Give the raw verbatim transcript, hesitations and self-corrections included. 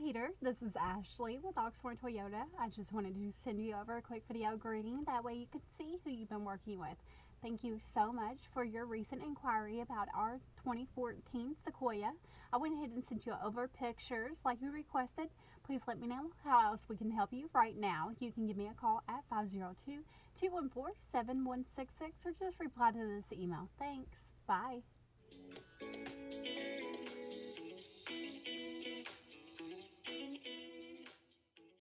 Peter. This is Ashley with Oxmoor Toyota. I just wanted to send you over a quick video greeting. That way you can see who you've been working with. Thank you so much for your recent inquiry about our twenty fourteen Sequoia. I went ahead and sent you over pictures like you requested. Please let me know how else we can help you right now. You can give me a call at five zero two, two one four, seven one six six or just reply to this email. Thanks. Bye.